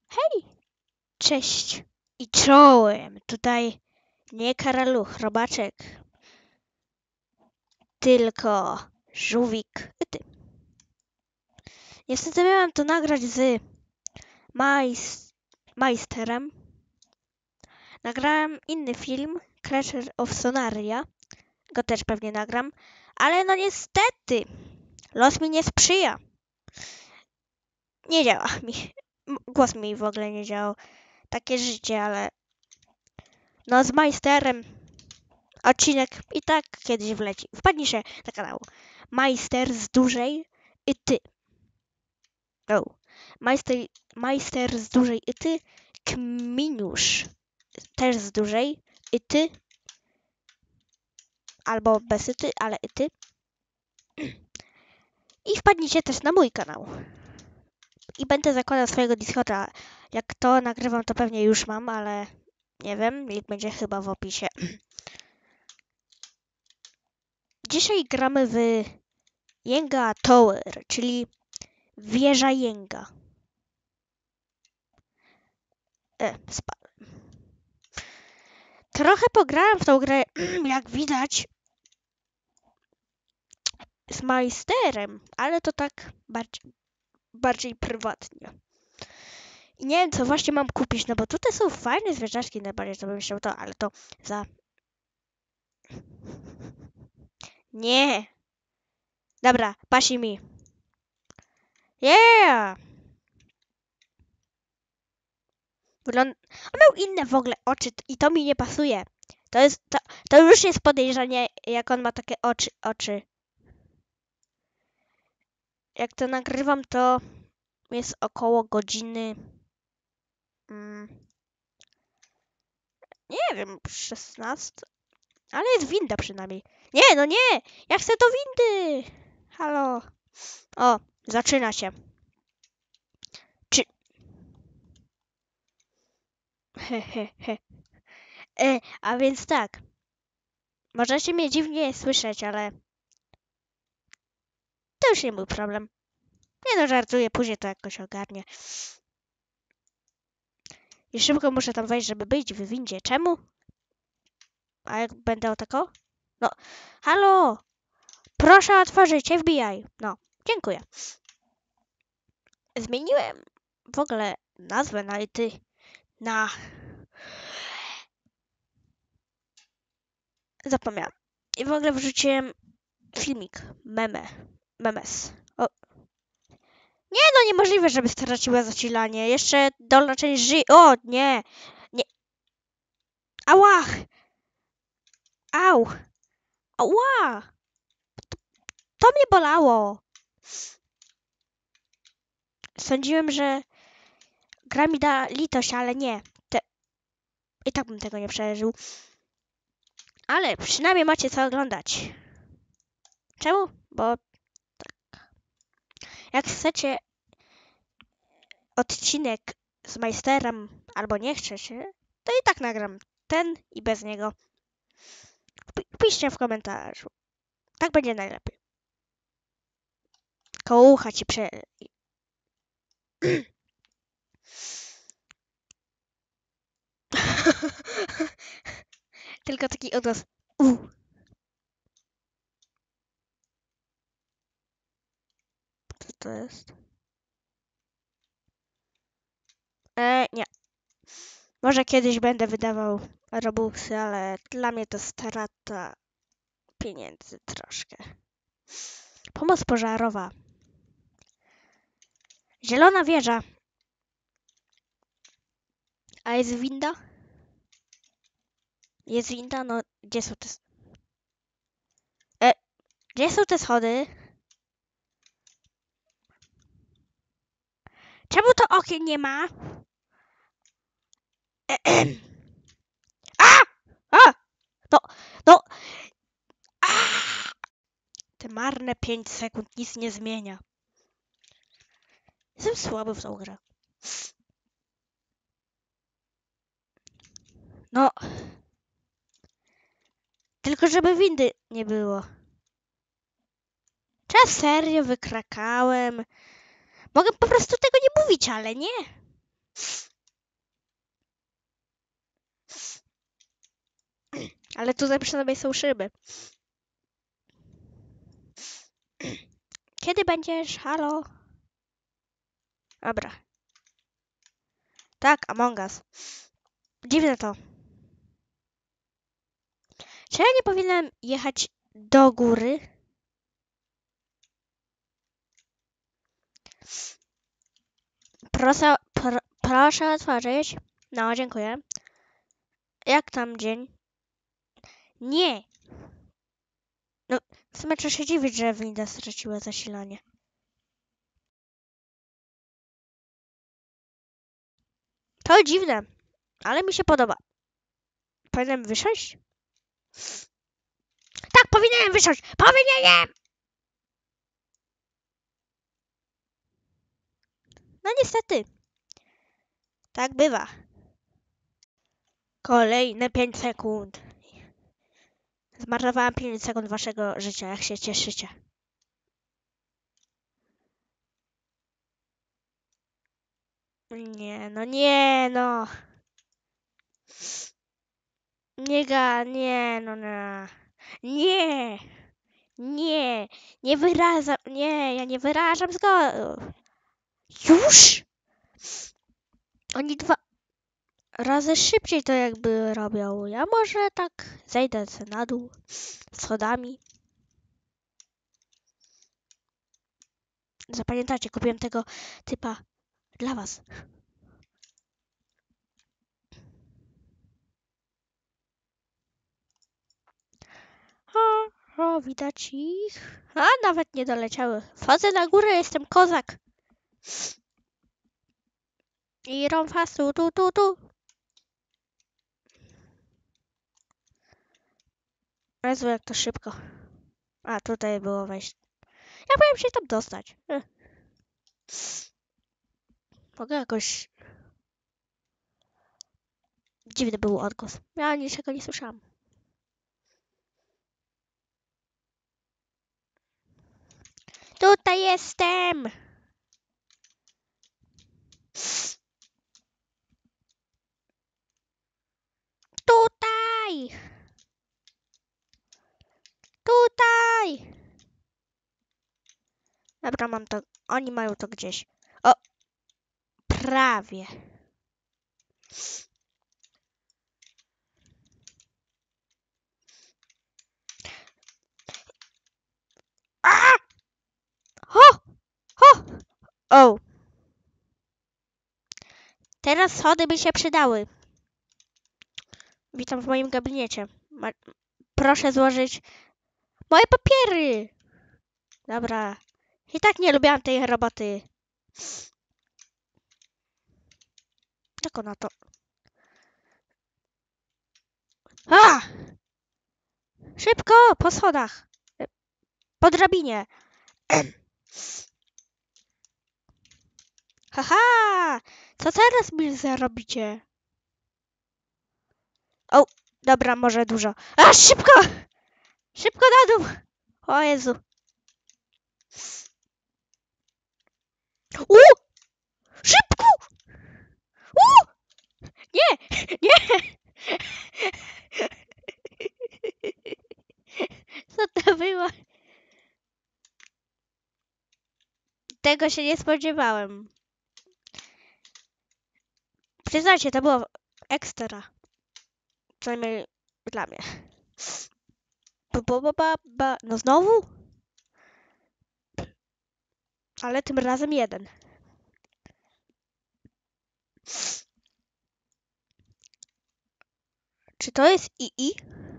Hej, cześć i czołem. Tutaj nie Karaluch, Robaczek, tylko Żółwik i ty. Niestety miałem to nagrać z Majsterem. Nagrałem inny film, Clash of Sonaria. Go też pewnie nagram. Ale no niestety, los mi nie sprzyja. Nie działa mi. Głos mi w ogóle nie działał. Takie życie, ale no z Majsterem odcinek i tak kiedyś wleci. Wpadnijcie na kanał Majster z dużej i ty. O. Majster z dużej i ty. Kminiusz też z dużej i ty. Albo bez i ty, ale i ty. I wpadnijcie też na mój kanał. I będę zakładał swojego Discorda. Jak to nagrywam, to pewnie już mam, ale nie wiem. Link będzie chyba w opisie. Dzisiaj gramy w Jenga Tower, czyli wieża Jenga. Spadłem. Trochę pograłem w tą grę, jak widać, z Majsterem, ale to tak bardziej prywatnie. I nie wiem, co właśnie mam kupić, no bo tutaj są fajne zwierzaczki, najbardziej to bym chciał to, ale to za... Nie! Dobra, pasi mi. Yeah! On miał inne w ogóle oczy i to mi nie pasuje. To już jest podejrzanie, jak on ma takie oczy. Jak to nagrywam, to jest około godziny... nie wiem, 16. Ale jest winda przynajmniej. Nie, no nie! Ja chcę do windy! Halo. O, zaczyna się. Czy... He. A więc tak. Możecie mnie dziwnie słyszeć, ale... to już nie mój problem. Nie no, żartuję, później to jakoś ogarnie. I szybko muszę tam wejść, żeby być w windzie. Czemu? A jak będę o tako? No, halo! Proszę otworzyć, FBI. No, dziękuję. Zmieniłem w ogóle nazwę na... Zapomniałem. I w ogóle wrzuciłem filmik. Memes. O. Nie no, niemożliwe, żeby straciła zasilanie. Jeszcze dolna część żyje. O, nie. Nie. Ała. Au. Ała. To mnie bolało. Sądziłem, że gra mi da litość, ale nie. I tak bym tego nie przeżył. Ale przynajmniej macie co oglądać. Czemu? Bo tak. Jak chcecie odcinek z Majsterem, albo nie chcecie, to i tak nagram ten i bez niego. Piszcie w komentarzu. Tak będzie najlepiej. Koło ucha ci Tylko taki odgłos. Co to jest? Nie. Może kiedyś będę wydawał Robuxy, ale dla mnie to strata pieniędzy troszkę. Pomoc pożarowa. Zielona wieża. A jest winda? Jest winda? No, gdzie są te... Gdzie są te schody? Czemu to okien nie ma? A! A! No! A! Te marne 5 sekund nic nie zmienia. Jestem słaby w tą grę. No. Tylko żeby windy nie było. Czy ja serio wykrakałem? Mogę po prostu tego nie mówić, ale nie. Ale tutaj przynajmniej są szyby. Kiedy będziesz? Halo? Dobra. Tak, Among Us. Dziwne to. Czy ja nie powinienem jechać do góry? Proszę otworzyć. No, dziękuję. Jak tam dzień? Nie. No, w sumie trzeba się dziwić, że winda straciła zasilanie. To dziwne, ale mi się podoba. Powinienem wysiąść? Tak, powinienem wysiąść! Powinienem! No niestety. Tak bywa. Kolejne 5 sekund. Zmarnowałam 5 sekund waszego życia, jak się cieszycie. Nie, no nie, no. Nie, no nie. Nie, nie, nie wyrażam, nie, ja nie wyrażam zgody. Już? Oni 2 razy szybciej to jakby robią. Ja może tak zejdę na dół schodami. Zapamiętacie, kupiłem tego typa dla was. O, widać ich. A, nawet nie doleciały. Wchodzę na górę, jestem kozak. I rąfasu, tu. Jezu, jak to szybko. A, tutaj było wejść. Ja powiem się tam dostać. Mogę jakoś... Dziwny był odgłos. Ja niczego nie słyszałam. Tutaj jestem! Tutaj! Tutaj! Dobra, mam to. Oni mają to gdzieś. O! Prawie. A! Ho! Ho! O! Teraz schody by się przydały. Witam w moim gabinecie. Proszę złożyć moje papiery. Dobra. I tak nie lubiłam tej roboty. Tylko na to. A! Szybko! Po schodach. Po drabinie. Haha! Co teraz mi zarobicie? O! Dobra, może dużo. A! Szybko! Szybko na dół! O Jezu. Szybko! Nie! Nie! Co to było? Tego się nie spodziewałem. Przyznajcie, to było ekstra. Przynajmniej dla mnie. No znowu? Ale tym razem jeden. Czy to jest II?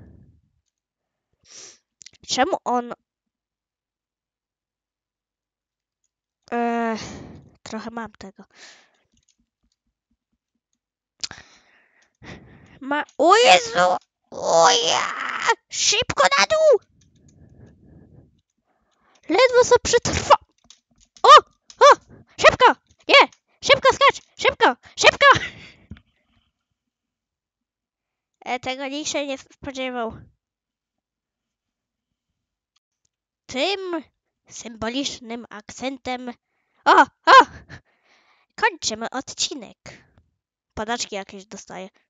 Czemu on... Trochę mam tego. O Jezu! O ja! Szybko na dół! Ledwo co przetrwa... O! Szybko! Nie! Szybko skacz! Szybko! Tego nikt się nie spodziewał. Tym symbolicznym akcentem... O! kończymy odcinek. Padaczki jakieś dostaję.